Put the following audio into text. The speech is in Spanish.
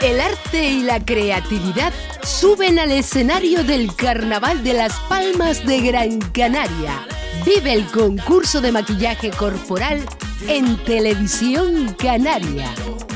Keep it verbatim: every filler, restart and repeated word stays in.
El arte y la creatividad suben al escenario del Carnaval de Las Palmas de Gran Canaria. Vive el concurso de maquillaje corporal en Televisión Canaria.